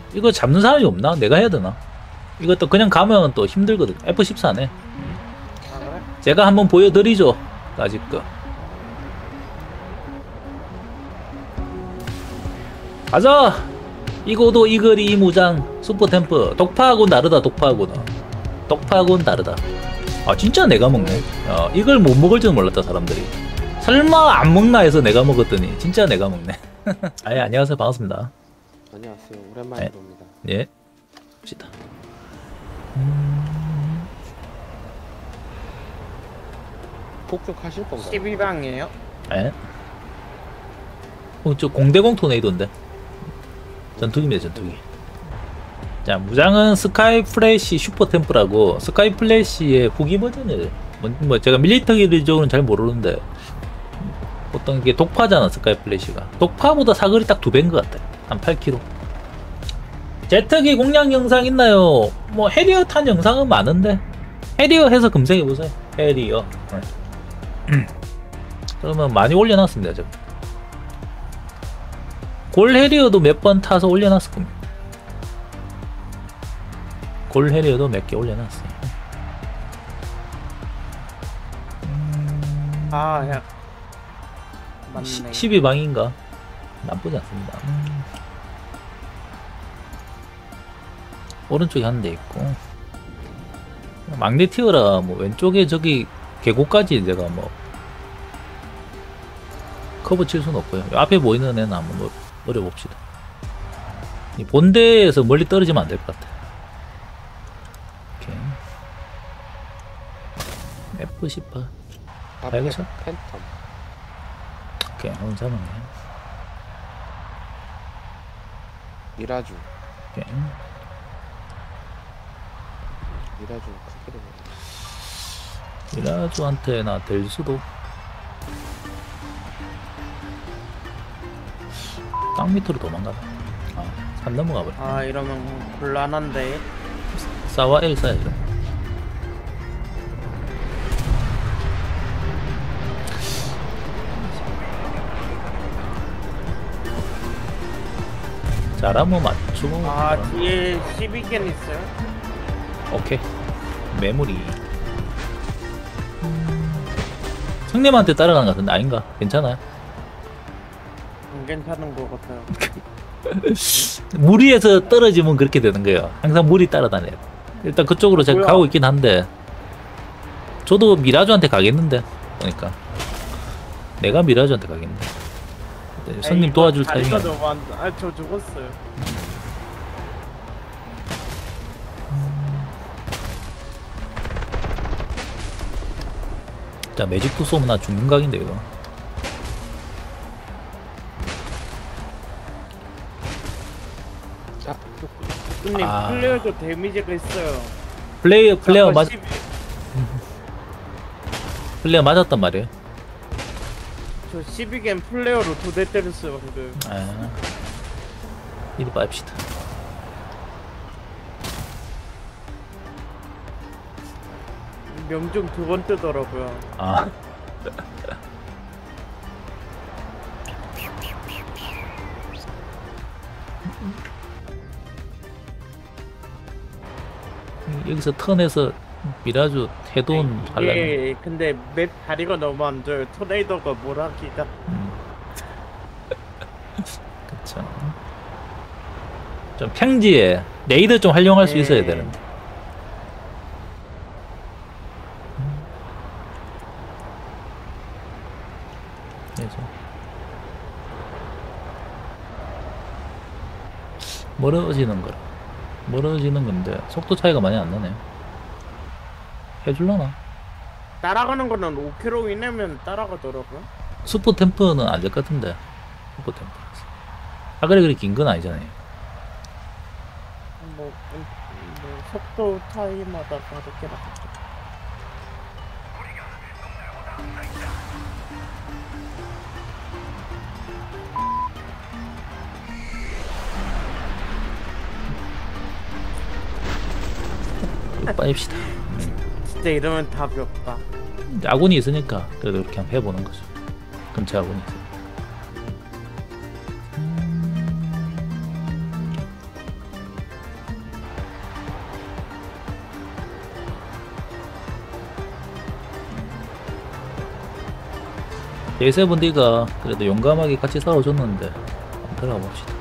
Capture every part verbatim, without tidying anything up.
이거 잡는 사람이 없나? 내가 해야 되나? 이것도 그냥 가면 또 힘들거든. 에프 십사네. 아 그래? 제가 한번 보여드리죠. 아직 거. 가자! 이고도 이거리 이무장 슈퍼템프. 독파하고는 다르다. 독파하고는 독파하고는 다르다. 아 진짜 내가 먹네. 어, 이걸 못 먹을 줄 몰랐다 사람들이. 설마 안 먹나 해서 내가 먹었더니 진짜 내가 먹네. 아예 안녕하세요. 반갑습니다. 안녕하세요. 오랜만에 네. 봅니다. 예 봅시다. 음... 폭격하실 건가요? 십이 방이에요? 예? 어, 저 공대공 토네이도인데. 전투기입니다, 전투기. 자, 무장은 스카이 플래시 슈퍼 템프라고, 스카이 플래시의 후기 버전을, 뭐, 뭐 제가 밀리터리적으로는 잘 모르는데, 어떤 게 독파잖아, 스카이 플래시가. 독파보다 사거리 딱 두 배인 것 같아. 한 팔 킬로미터. 제트기 공략 영상 있나요? 뭐, 해리어 탄 영상은 많은데, 해리어 해서 검색해보세요. 해리어. 네. 그러면 많이 올려놨습니다, 제가. 골 해리어도 몇 번 타서 올려놨을 겁니다. 골 해리어도 몇 개 올려놨어요. 음... 아, 야. 맞네. 십이 방인가? 나쁘지 않습니다. 음... 오른쪽에 한 대 있고. magne티어라 뭐 왼쪽에 저기 계곡까지 내가 뭐 커브 칠 수는 없고요. 앞에 보이는 애는 한번 뭐 노려봅시다. 이 본대에서 멀리 떨어지면 안 될 것 같아. 오케이. 에프 십팔. 아, 알겠어? 팬텀. 오케이, 한번 잡았네. 미라주. 오케이. 미라주 크기를 미라주한테나 될 수도. 땅 밑으로 도망가봐. 아, 산 넘어가 버려. 아, 이러면 곤란한데. 싸와 엘 싸야죠. 잘하면 맞추고. 아, 뒤에 십이 겐 있어요? 오케이. 메모리. 형님한테 따라가는 것 같은데 아닌가? 괜찮아요? 안 괜찮은 것 같아요. 무리에서 떨어지면 그렇게 되는 거예요. 항상 무리 따라다녀요. 일단 그쪽으로 제가 뭐야? 가고 있긴 한데 저도 미라주한테 가겠는데 보니까 내가 미라주한테 가겠는데 손님 도와줄 타이밍. 다리가 너무 안... 아, 저 죽었어요. 자, 매직도 쏘면 나 죽는 각인데 이거. 아, 손님, 아. 플레이어도 데미지가 있어요. 플레이어 플레이어 맞 십이 플레이어 맞았단 말이에요. 저 십이 겐 플레이어로 두 대 때렸어요, 방금. 아, 이리 빱시다. 명중 두 번 뜨더라고요. 아. 여기서 턴에서 미라주 해돈 하려면 예, 근데 맵 다리가 너무 안 좋아요. 토네이도가 뭘 하기가. 음. 그쵸. 좀 평지에 레이더 좀 활용할 수 예. 있어야 되는데. 그래서 멀어지는 거라. 멀어지는 건데 속도 차이가 많이 안 나네요. 해줄라나? 따라가는 거는 오 킬로미터 이내면 따라가더라고요. 슈퍼 템퍼는 안 될 것 같은데. 슈퍼 템퍼. 아 그래 그래 긴 건 아니잖아요. 뭐, 음, 뭐 속도 차이마다 다르게 나겠죠. 빠입시다. 진짜 이러면 답이 없다. 아군이 있으니까 그래도 이렇게 한번 해보는 거죠. 근처 아군이 있으니까. 제이세븐디가 그래도 용감하게 같이 싸워줬는데 한번 들어가 봅시다.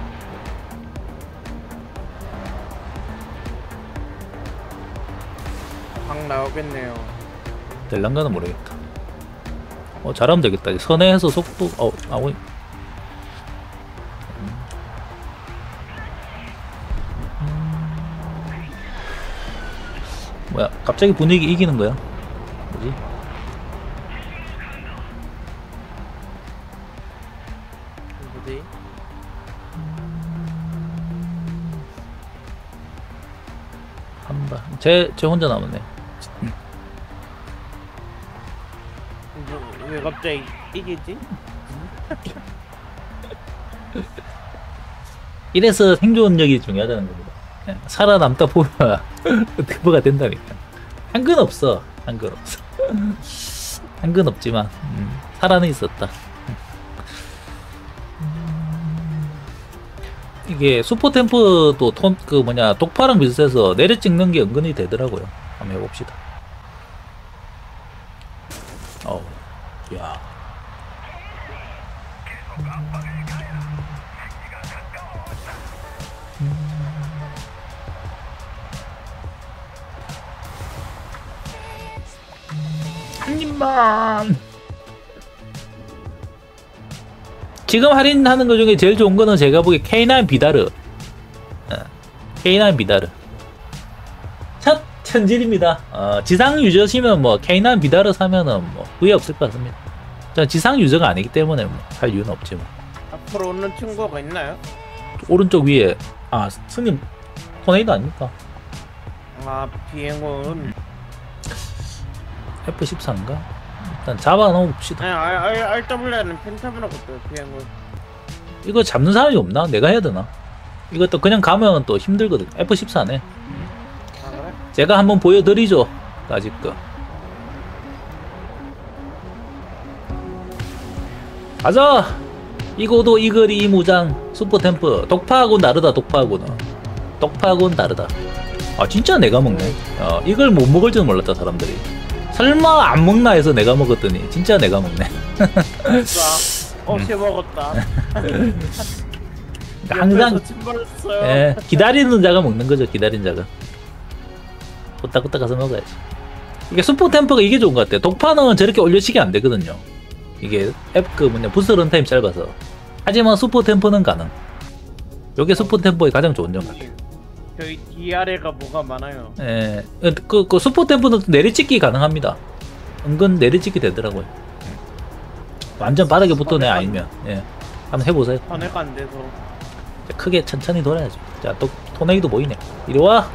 방 나오겠네요. 될란가는 모르겠다. 어 잘하면 되겠다. 선회해서 속도 어 아우 뭐야 갑자기 분위기 이기는 거야? 뭐지? 뭐지? 한발 쟤쟤 혼자 남았네. 뭐, 왜 갑자기 이기지? 이래서 생존력이 중요하다는 겁니다. 그냥 살아남다 보면 그거가 된다니까. 한근 없어. 한근 없어. 한근 없지만 음, 살아는 있었다. 이게 슈퍼 템포도 톤, 그 뭐냐 독파랑 비슷해서 내려 찍는 게 은근히 되더라고요. 한번 해봅시다. 어우, 야. 한 입만. 지금 할인하는 것 중에 제일 좋은 거는 제가 보기에 케이 나인 비다르. 어, 케이 나인 비다르. 첫 천질입니다. 어, 지상 유저시면 뭐 케이 나인 비다르 사면은 뭐 후회 없을 것 같습니다. 저는 지상 유저가 아니기 때문에 뭐 할 이유는 없지 뭐. 앞으로 오는 친구가 있나요? 오른쪽 위에 아 스님 토네이도 아닙니까? 아 비행운. 에프 십사인가? 일단 잡아 놓읍시다. 아니 알, 알, 알더블유는 펜타브라고 떠요 비행운. 이거 잡는 사람이 없나? 내가 해야 되나? 이것도 그냥 가면 또 힘들거든. 에프 십사네. 아 그래? 제가 한번 보여드리죠. 아직 거. 가자! 이고도 이거리 이 무장 슈퍼 템프 독파하고는 다르다. 독파하고는 독파하고는 다르다. 아 진짜 내가 먹네. 어, 이걸 못 먹을 줄 몰랐다 사람들이. 설마 안 먹나 해서 내가 먹었더니 진짜 내가 먹네. 어제 먹었다. 항상 침발했어요. 예, 기다리는 자가 먹는 거죠. 기다린 자가 후딱후딱 가서 먹어야지. 이게 슈퍼 템포가 이게 좋은 것 같아요. 독파는 저렇게 올려치기 안 되거든요. 이게 앱 그 뭐냐 부스 런타임 짧아서. 하지만 슈퍼 템포는 가능. 요게 슈퍼 템포의 가장 좋은 점 같아요. 저희 디알에가 뭐가 많아요. 예, 그, 그 슈퍼 템포는 내리찍기 가능합니다. 은근 내리찍기 되더라고요. 완전 바닥에 붙어내 아니면. 예, 한번 해보세요. 전해가 안 돼서. 크게 천천히 돌아야죠. 자, 또 토네이도 보이네. 이리 와.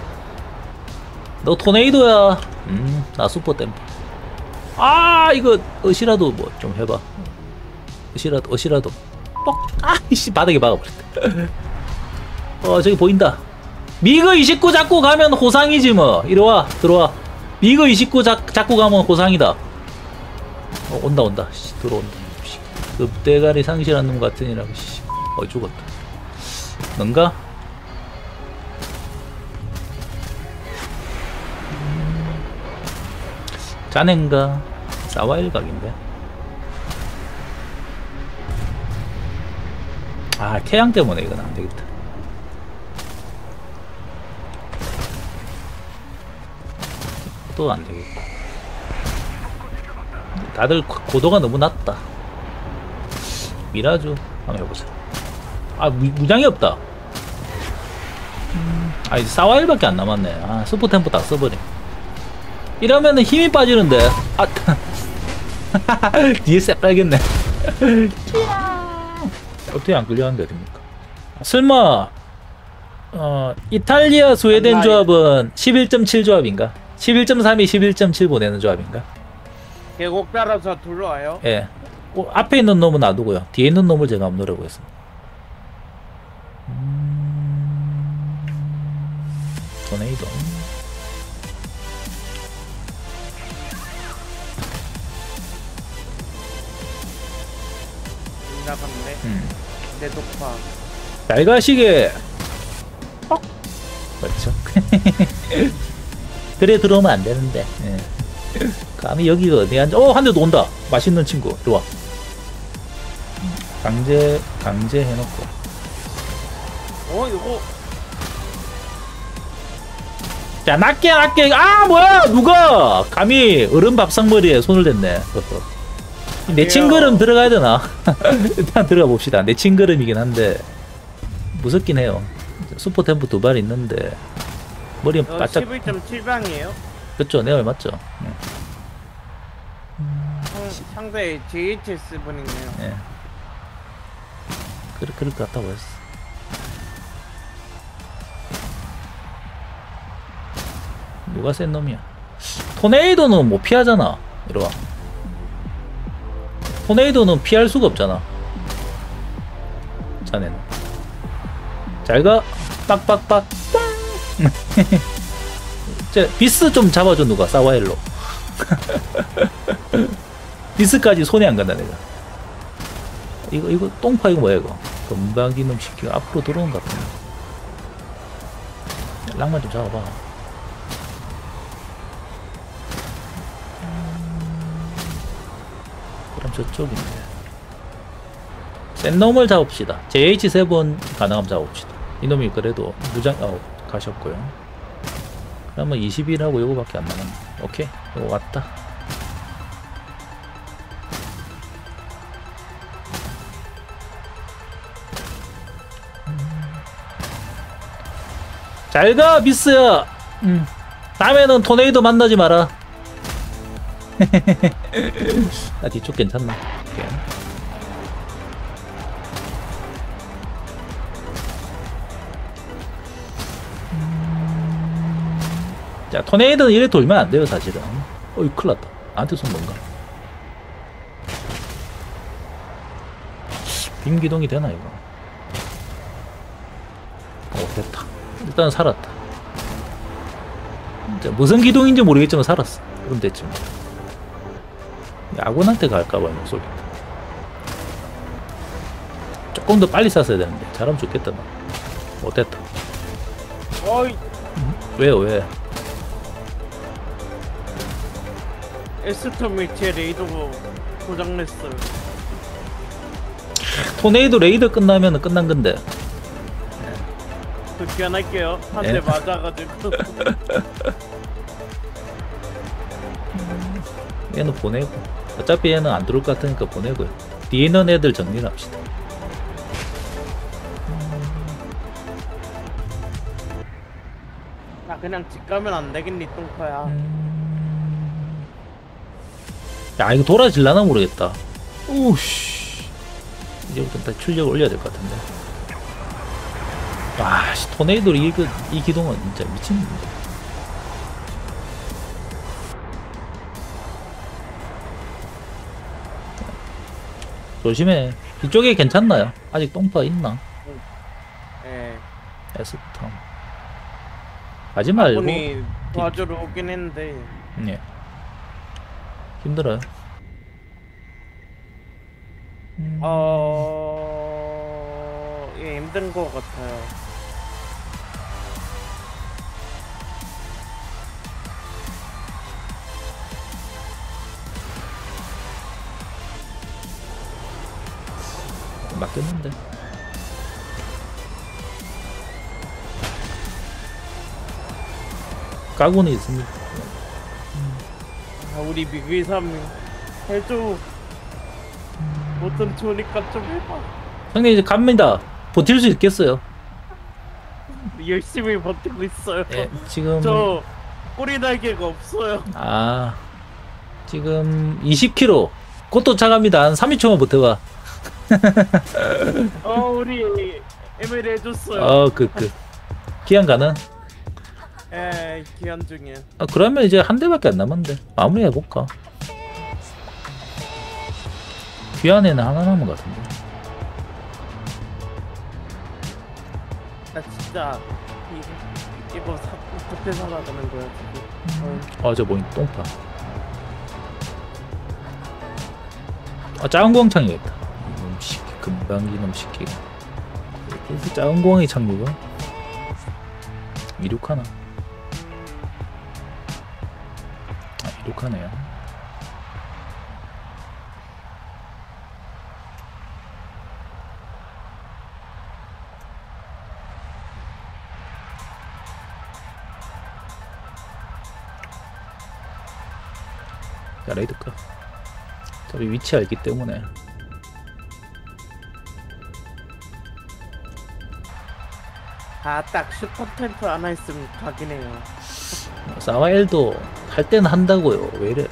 너 토네이도야. 음, 나 슈퍼 템포. 아, 이거 어시라도 뭐 좀 해봐. 어시라도, 어시라도. 뻑. 아이씨, 바닥에 박아버렸다. 어, 저기 보인다. 미그 이십구 잡고 가면 호상이지 뭐. 이리 와, 들어와. 미그 이십구 잡, 잡고 가면 호상이다. 어, 온다, 온다. 씨, 들어온다. 씨, 급대가리 상실한 놈 같으니라고. 씨, 어, 죽었다. 뭔가? 자넨가? 사와일각인데. 아, 태양 때문에 이건 안 되겠다. 또 안 되겠고. 다들 고도가 너무 낮다. 미라주 한번 해보자. 아, 무, 무장이 없다. 음, 아, 이제 사와일밖에 안 남았네. 아, 슈퍼 템포 다 써버려. 이러면은 힘이 빠지는데. 아, 뒤에 쎄 빨겠네. 어떻게 안 끌려가는 게 어딥니까? 설마, 어, 이탈리아 스웨덴 조합은 십일 점 칠 조합인가? 십일 점 삼이 십일 점 칠 보내는 조합인가? 계곡 따라서 둘러와요. 예. 어, 앞에 있는 놈은 놔두고요. 뒤에 있는 놈을 제가 한번 노려보겠습니다. 음... 토네이도. 나갔네. 음. 내 독파. 잘 가시게. 어? 그렇죠. 그래 들어오면 안 되는데. 예. 감히 여기가 어디 앉아? 어, 한 대도 온다. 맛있는 친구. 좋아. 강제, 강제 해놓고. 어 이거 자, 낫게, 낫게. 아, 뭐야! 누가! 감히 얼음 밥상머리에 손을 댔네. 내 친걸음 들어가야 되나? 일단 들어가 봅시다. 내 친걸음이긴 한데, 무섭긴 해요. 슈퍼 템프 두 발 있는데, 머리는 어, 바짝. 십일 점 칠 방이에요. 그쵸, 내 말 맞죠? 네. 상대 제이에이치에스 분이네요. 예. 그래, 그럴 것 같다고 했어. 누가 센 놈이야? 토네이도는 못 피하잖아. 이리와. 토네이도는 피할 수가 없잖아. 자네는. 잘 가. 빡빡빡. 자, 비스 좀 잡아줘, 누가. 사와일로. 비스까지 손에 안 간다, 내가. 이거, 이거, 똥파, 이거 뭐야, 이거. 금방기 놈 시키고 앞으로 들어오는 것 같은데. 랑만 좀 잡아봐. 그럼 저쪽인데. 센 놈을 잡읍시다. 제이에이치 세븐 가능하면 잡읍시다. 이놈이 그래도 무장, 어, 가셨고요. 그러면 이십일하고 요거밖에 안 남았네. 오케이. 요거 왔다. 잘가, 미스야. 음. 다음에는 토네이도 만나지 마라. 아, 뒤쪽 괜찮나? 오케이. 자, 토네이도는 이래 돌면 안 돼요, 사실은. 어이, 큰일 났다. 나한테 쏜 건가? 빔 기동이 되나, 이거? 어, 됐다. 일단 살았다. 자, 무슨 기동인지 모르겠지만 살았어. 그럼 됐지 뭐. 아군한테 갈까봐 목소리. 조금 더 빨리 쐈어야 되는데. 잘하면 좋겠다, 나. 못됐다. 어이 음? 왜요, 왜? 에스톰이 제 레이더가 고장냈어요. 토네이도 레이더 끝나면 끝난 건데. 교환할게요. 한 예. 대 맞아가지고. 얘는 보내고. 어차피 얘는 안 들어올 것 같으니까 보내고요. 뒤에 있는 애들 정리를 합시다. 나 그냥 집 가면 안 되겠니 똥파야. 야, 이거 돌아질라나 모르겠다. 우씨. 이제부터 다 출력을 올려야 될 것 같은데. 와, 씨, 토네이도로 이, 그, 이 기동은 진짜 미친놈이다. 조심해. 이쪽에 괜찮나요? 아직 똥파 있나? 예. 에스텀. 가지 말고. 분이 도와주러 오긴 했는데. 예. 힘들어요. 어... 예, 힘든 것 같아요. 맞겠는데. 까고는 있습니다. 아, 우리 미국의 삶이 해줘. 못좀 좋으니까 좀 해봐. 형님 이제 갑니다. 버틸 수 있겠어요? 열심히 버티고 있어요. 예, 지금 저 꼬리 날개가 없어요. 아 지금 이십 킬로미터. 곧 도착합니다. 한 삼, 이 초만 버텨봐. 어, 우리 에밀 해줬어요. 어, 그, 그. 기한 가는? 예, 기한 중이야. 아, 그러면 이제 한 대밖에 안 남았는데. 마무리 해볼까? 귀한에는 하나 남은 것 같은데. 나 진짜 이, 이거 사, 어떻게 살아가는 거야 지금. 어. 어, 저 뭐인 똥파. 아, 작은 공창이겠다. 이놈 시키, 금방 이놈 시키가. 그래서 작은 공항이 착륙은? 이륙하나? 아, 이륙하네. 묵묵하네요. 자, 레이드급. 어차피 위치 알기 때문에. 아딱 슈퍼템프 하나 있으면 각이네요. 사와엘도 할 때는 한다고요. 왜 이래?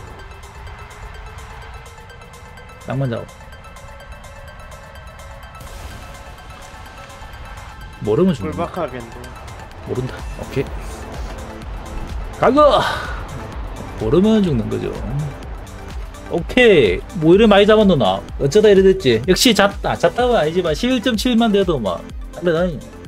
낭만 작업. 모르면 죽는다. 꿀박하겠네. 모른다. 오케이. 가고! 모르면 죽는 거죠. 오케이. 뭐 이래 많이 잡았노, 나. 어쩌다 이래 됐지. 역시 잣다. 잣다가 아니지만 십일 점 칠만 돼도 막, 날라다니네.